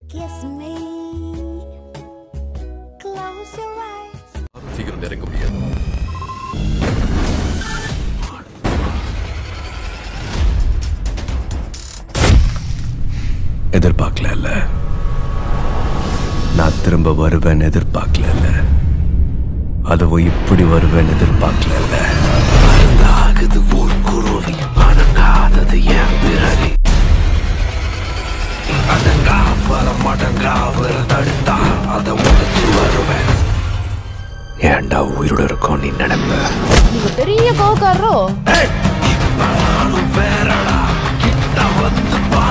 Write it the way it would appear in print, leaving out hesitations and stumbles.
Kiss me. Close your eyes. சீக்கிரம் இறங்க முடியாது. எதிர்பார்க்கல. நான் திரும்ப வருவேன் எதிர்பார்க்கல. அதுவும் இப்படி வருவேன் எதிர்பார்க்கல. அருளாகுது ஊர் குருவி அடங்காதது என் பிறவி. அடங்கா பல மடங்கா வர தடுத்தா அதை உடைச்சு வருவேன். ஏண்டா உயிரோட இருக்கும் நீ நினைப்ப? நீங்க பெரிய கோவக்காரரோ? இப்ப நானும் வேறடா கிட்ட வந்து